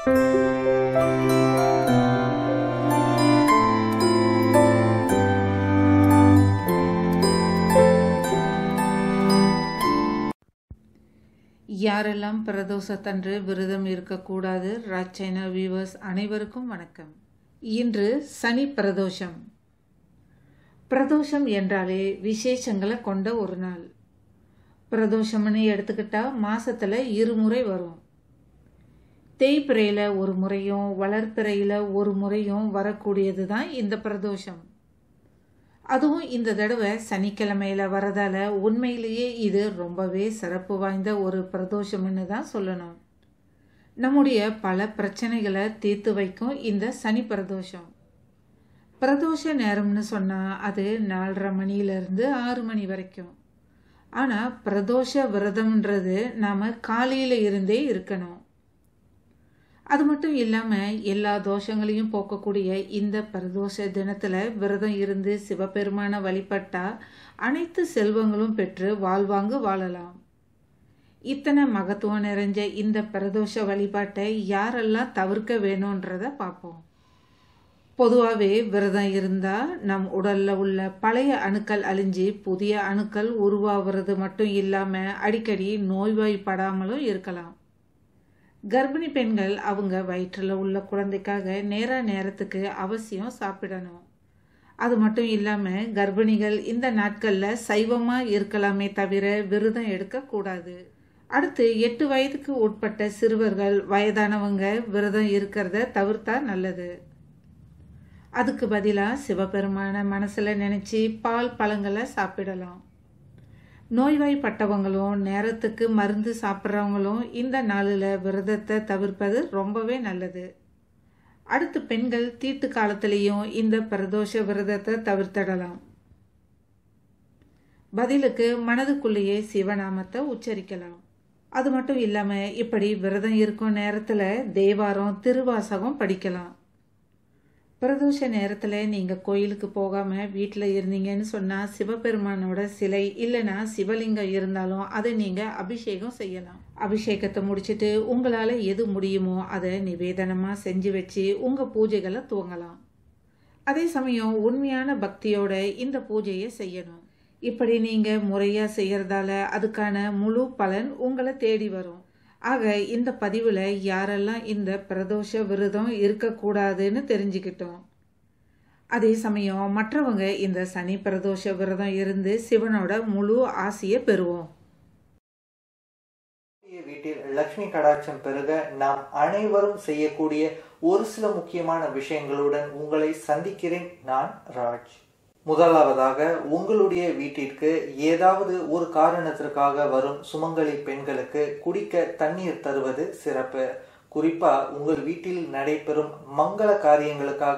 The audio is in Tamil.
யாரெல்லாம் பிரதோஷத்தன்று விரதம் இருக்கக்கூடாது? ராச்சைனா வியூவர்ஸ் அனைவருக்கும் வணக்கம். இன்று சனி பிரதோஷம். பிரதோஷம் என்றாலே விசேஷங்களை கொண்ட ஒரு நாள். பிரதோஷம்னு எடுத்துக்கிட்டா மாசத்துல 2 முறை வரும். தேய்பிறையில ஒரு முறையும் வளர்ப்பிறையில ஒரு முறையும் வரக்கூடியது தான் இந்த பிரதோஷம். அதுவும் இந்த தடவை சனிக்கிழமையில வரதால உண்மையிலேயே இது ரொம்பவே சிறப்பு வாய்ந்த ஒரு பிரதோஷம்னு தான் சொல்லணும். நம்முடைய பல பிரச்சனைகளை தீர்த்து வைக்கும் இந்த சனி பிரதோஷம். பிரதோஷ நேரம்னு சொன்னா அது 4:30 மணியிலிருந்து 6 மணி வரைக்கும். ஆனா பிரதோஷ விரதம்ன்றது நாம காலையில இருந்தே இருக்கணும். அது மட்டும் இல்லாம எல்லா தோஷங்களையும் போக்கக்கூடிய இந்த பிரதோஷ தினத்துல விரதம் இருந்து சிவபெருமான வழிபட்டா அனைத்து செல்வங்களும் பெற்று வாழ்வாங்கு வாழலாம். இத்தனை மகத்துவம் நிறைஞ்ச இந்த பிரதோஷ வழிபாட்டை யாரெல்லாம் தவிர்க்க வேணும்ன்றத பார்ப்போம். பொதுவாகவே விரதம் இருந்தா நம் உடல்ல உள்ள பழைய அணுக்கள் அழிஞ்சு புதிய அணுக்கள் உருவாகிறது மட்டும் இல்லாம அடிக்கடி நோய்வாய்ப்படாமலும் இருக்கலாம். கர்ப்பிணி பெண்கள் அவங்க வயிற்றில் உள்ள குழந்தைக்காக நேரத்துக்கு அவசியம் சாப்பிடணும். அது மட்டும் இல்லாமல் கர்ப்பிணிகள் இந்த நாட்களில் சைவமாக இருக்கலாமே தவிர விரதம் எடுக்கக்கூடாது. அடுத்து 8 வயதுக்கு உட்பட்ட சிறுவர்கள் வயதானவங்க விரதம் இருக்கிறத தவிர்த்தா நல்லது. அதுக்கு பதிலாக சிவபெருமான மனசில் நினச்சி பால் பழங்களை சாப்பிடலாம். நோய்வாய்ப்பட்டவங்களும் நேரத்துக்கு மருந்து சாப்பிட்றவங்களும் இந்த நாளில் விரதத்தை தவிர்ப்பது ரொம்பவே நல்லது. அடுத்து பெண்கள் தீட்டு காலத்திலையும் இந்த பிரதோஷ விரதத்தை தவிர்த்திடலாம். பதிலுக்கு மனதுக்குள்ளேயே சிவநாமத்தை உச்சரிக்கலாம். அது மட்டும் இல்லாமல் இப்படி விரதம் இருக்கும் நேரத்தில் தேவாரம் திருவாசகம் படிக்கலாம். பிரதோஷ நேரத்தில் நீங்கள் கோயிலுக்கு போகாமல் வீட்டில் இருந்தீங்கன்னு சொன்னால் சிவபெருமானோட சிலை இல்லைன்னா சிவலிங்கம் இருந்தாலும் அதை நீங்கள் அபிஷேகம் செய்யலாம். அபிஷேகத்தை முடிச்சுட்டு உங்களால் எது முடியுமோ அதை நிவேதனமாக செஞ்சு வச்சு உங்கள் பூஜைகளை துவங்கலாம். அதே சமயம் உண்மையான பக்தியோட இந்த பூஜையை செய்யணும். இப்படி நீங்கள் முறையாக செய்கிறதால அதுக்கான முழு பலன் உங்களை தேடி வரும். ஆக இந்த பதிவில் யாரெல்லாம் இந்த பிரதோஷ விரதம் இருக்கக்கூடாதுன்னு தெரிஞ்சுக்கிட்டோம். அதே சமயம் மற்றவங்க இந்த சனி பிரதோஷ விரதம் இருந்து சிவனோட முழு ஆசையை பெறுவோம். வீட்டில் லட்சுமி கடாட்சம் பெருக நாம் அனைவரும் செய்யக்கூடிய ஒரு சில முக்கியமான விஷயங்களுடன் உங்களை சந்திக்கிறேன். நான் ராஜ். முதலாவதாக, உங்களுடைய வீட்டிற்கு ஏதாவது ஒரு காரணத்திற்காக வரும் சுமங்கலி பெண்களுக்கு குடிக்க தண்ணீர் தருவது சிறப்பு. குறிப்பா உங்கள் வீட்டில் நடைபெறும் மங்கள காரியங்களுக்காக